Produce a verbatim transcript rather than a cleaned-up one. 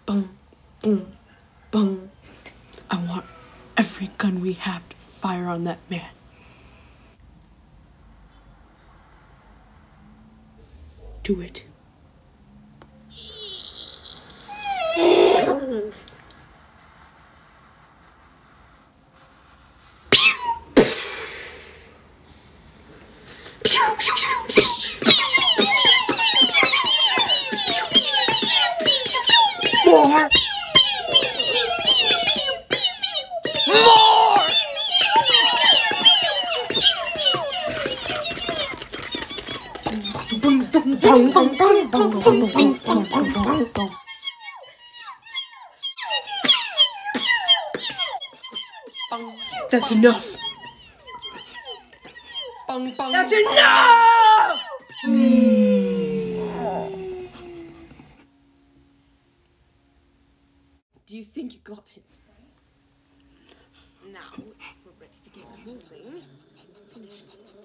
Boom, boom, boom. I want every gun we have to fire on that man. Do it. More! More! That's enough. That's enough! Do you think you got him? Now, if we're ready to get moving, finish this.